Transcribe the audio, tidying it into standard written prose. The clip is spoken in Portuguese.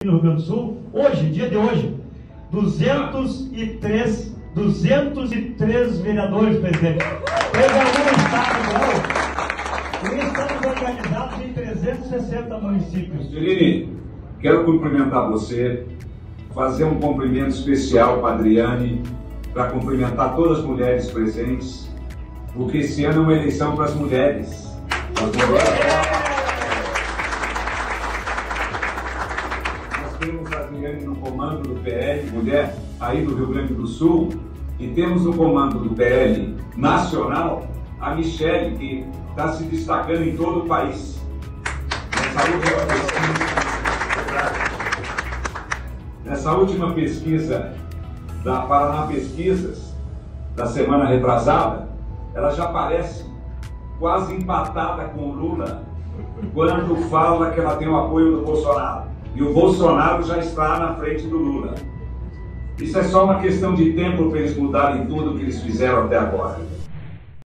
no Rio Grande do Sul, hoje, dia de hoje, 203 vereadores, presidente. E estamos organizados em 360 municípios. Girini, quero cumprimentar você, fazer um cumprimento especial para a Adriane, para cumprimentar todas as mulheres presentes, porque esse ano é uma eleição para as mulheres. Nós temos a Adriane no comando do PL, mulher, aí no Rio Grande do Sul, e temos no comando do PL nacional a Michele, que está se destacando em todo o país. Nessa última pesquisa da Paraná Pesquisas, da semana retrasada, ela já aparece quase empatada com o Lula, quando fala que ela tem o apoio do Bolsonaro. E o Bolsonaro já está na frente do Lula. Isso é só uma questão de tempo para eles mudarem tudo o que eles fizeram até agora.